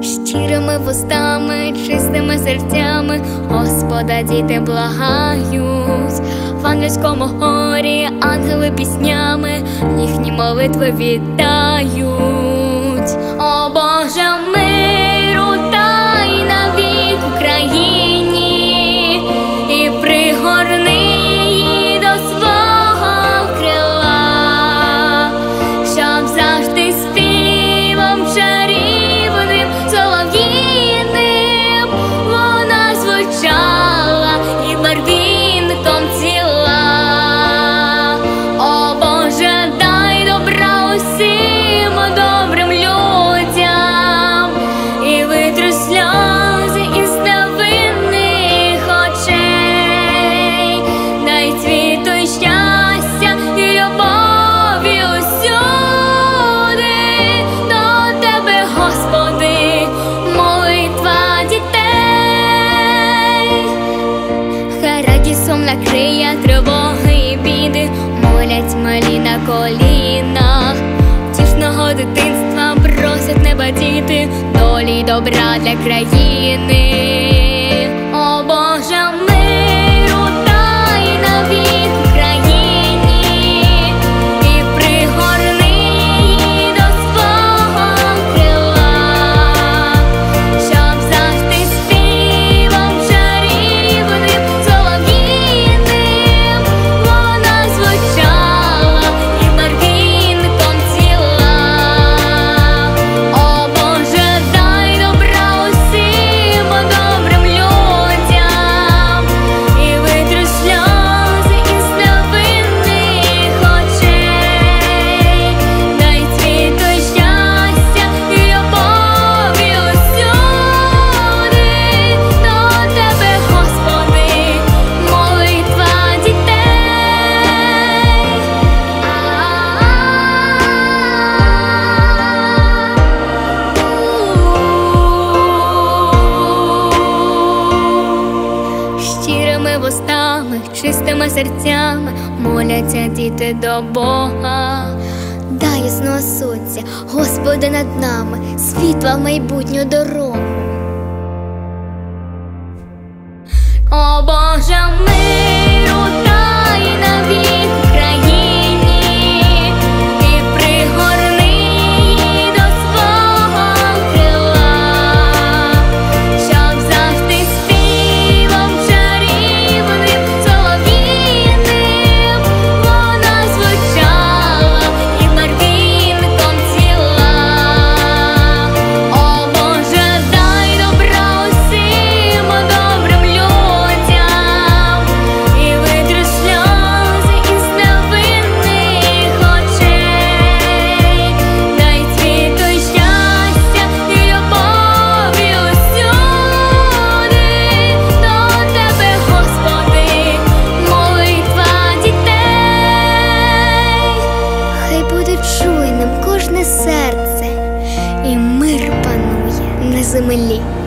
Щирими вустами, чистими серцями Господа діти благають. В ангельському хорі ангели піснями їхні молитви вітають. О Боже, миру дай навік Україні і пригорни її до свого крила, щоб завжди співом чарівним солов'їним вона звучала і барвінком ціла. О Боже, дай добра усім добрим людям і витри сльози із невинних очей. Дай цвіту й щастя і любові усюди. До Тебе, Господи, молитва дітей. Хай радісом накриє тривоги і біди, молять малі на колінах. Тішного дитинства просять неба діти, долі й добра для країни. О Боже, миру дай навік Україні і пригорни її до свого крила, щоб завжди співом чарівним солов'їним вона звучала і барвінком ціла. О Боже, дай добра усім добрим людям і витри сльози із невинних очей. Дай цвіту й щастя і любові усюди. До Тебе, Господи, молитва дітей. Щирими вустами, чистими серцями моляться діти до Бога. Дай ясного сонця, Господи, над нами, світла в майбутню дорогу. О Боже, миру дай навік Україні і пригорни її до свого крила, щоб завжди співом чарівним солов'їним вона звучала і барвінком ціла. О Боже, дай добра усім добрим людям і витри сльози із невинних очей. Дай цвіту й щастя і любові усюди. До Тебе, Господи, молитва дітей. Хай буде чуйним кожне серце, і мир панує на землі.